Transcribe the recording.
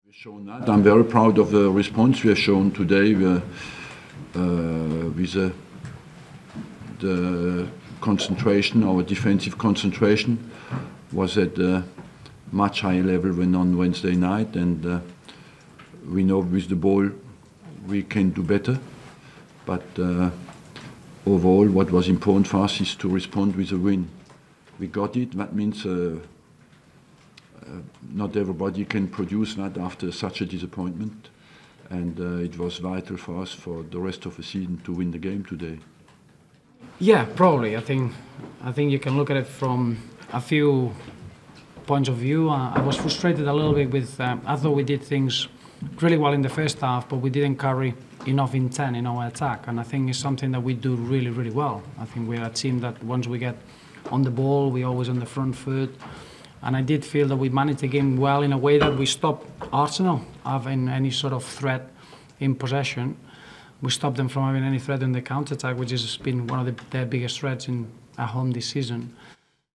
Shown that. I'm very proud of the response we have shown today with the concentration. Our defensive concentration was at a much higher level than on Wednesday night, and we know with the ball we can do better, but overall what was important for us is to respond with a win. We got it. That means not everybody can produce that after such a disappointment, and it was vital for us for the rest of the season to win the game today. Yeah, probably. I think you can look at it from a few points of view. I was frustrated a little bit with. I thought we did things really well in the first half, but we didn't carry enough intent in our attack, and I think it's something that we do really, really well. I think we're a team that once we get on the ball, we're always on the front foot. And I did feel that we managed the game well in a way that we stopped Arsenal having any sort of threat in possession. We stopped them from having any threat in the counter-attack, which has been one of their biggest threats at home this season.